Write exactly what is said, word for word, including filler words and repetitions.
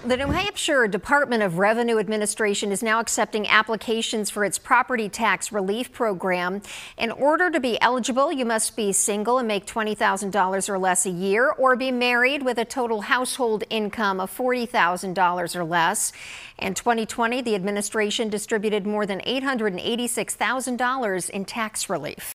The New Hampshire Department of Revenue Administration is now accepting applications for its property tax relief program. In order to be eligible, you must be single and make twenty thousand dollars or less a year, or be married with a total household income of forty thousand dollars or less. In twenty twenty, the administration distributed more than eight hundred eighty-six thousand dollars in tax relief.